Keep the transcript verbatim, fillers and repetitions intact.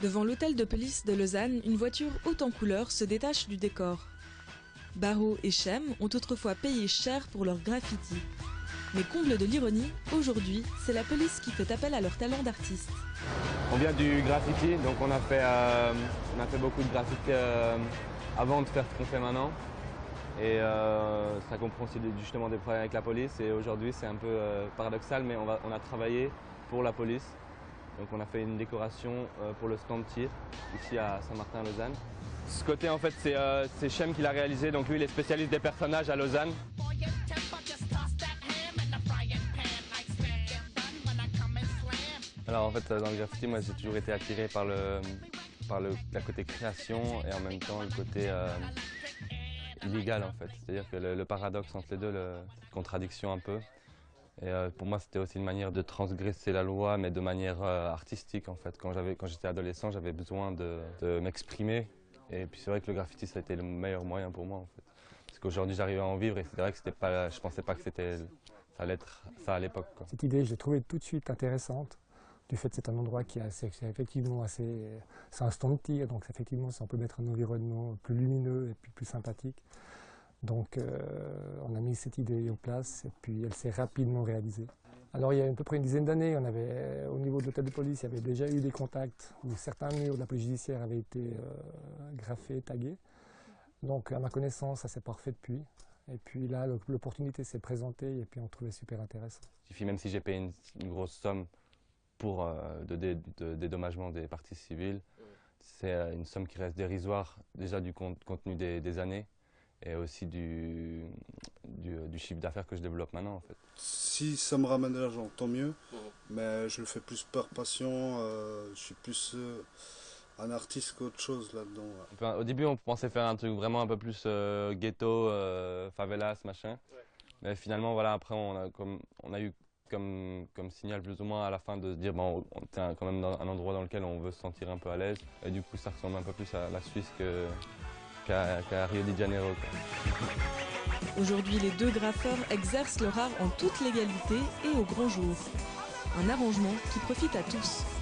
Devant l'hôtel de police de Lausanne, une voiture haute en couleurs se détache du décor. Barreau et Chem ont autrefois payé cher pour leur graffiti. Mais comble de l'ironie, aujourd'hui, c'est la police qui fait appel à leur talent d'artiste. On vient du graffiti, donc on a fait, euh, on a fait beaucoup de graffiti euh, avant de faire ce qu'on fait maintenant. Et euh, ça comprend aussi justement des problèmes avec la police. Et aujourd'hui, c'est un peu euh, paradoxal, mais on, va, on a travaillé pour la police. Donc on a fait une décoration euh, pour le stand tir, ici à Saint-Martin-Lausanne. Ce côté, en fait, c'est euh, Chem qui l'a réalisé. Donc lui, il est spécialiste des personnages à Lausanne. Alors en fait, dans le graffiti, moi j'ai toujours été attiré par le, par le la côté création et en même temps le côté euh, illégal en fait. C'est-à-dire que le, le paradoxe entre les deux, le, cette contradiction un peu. Et euh, pour moi, c'était aussi une manière de transgresser la loi, mais de manière euh, artistique en fait. Quand j'avais, quand j'étais adolescent, j'avais besoin de, de m'exprimer. Et puis c'est vrai que le graffiti, ça a été le meilleur moyen pour moi en fait. Parce qu'aujourd'hui, j'arrivais à en vivre et c'est vrai que c'était pas, je pensais pas que c'était, ça allait être ça à l'époque. Cette idée, je l'ai trouvée tout de suite intéressante. Du fait que c'est un endroit qui est, assez, qui est effectivement assez... C'est un stand de tir, donc effectivement, si on peut mettre un environnement plus lumineux et puis plus sympathique. Donc euh, on a mis cette idée en place et puis elle s'est rapidement réalisée. Alors il y a à peu près une dizaine d'années, on avait, au niveau de l'hôtel de police, il y avait déjà eu des contacts où certains murs de la police judiciaire avaient été euh, graffés, tagués. Donc à ma connaissance, ça s'est pas refait depuis. Et puis là, l'opportunité s'est présentée et puis on trouvait super intéressant. Il suffit, même si j'ai payé une, une grosse somme pour euh, de, dé, de dédommagement des parties civiles, c'est euh, une somme qui reste dérisoire déjà du compte, contenu des, des années et aussi du, du, du chiffre d'affaires que je développe maintenant en fait. Si ça me ramène de l'argent, tant mieux, mmh. mais je le fais plus par passion, euh, je suis plus euh, un artiste qu'autre chose là-dedans. Ouais. Au début on pensait faire un truc vraiment un peu plus euh, ghetto, euh, favelas, machin, ouais. Mais finalement voilà, après on a, comme, on a eu Comme, comme signal plus ou moins à la fin de se dire bon, on est quand même dans un endroit dans lequel on veut se sentir un peu à l'aise et du coup ça ressemble un peu plus à la Suisse qu'à qu'à Rio de Janeiro. Aujourd'hui, les deux graffeurs exercent leur art en toute légalité et au grand jour. Un arrangement qui profite à tous.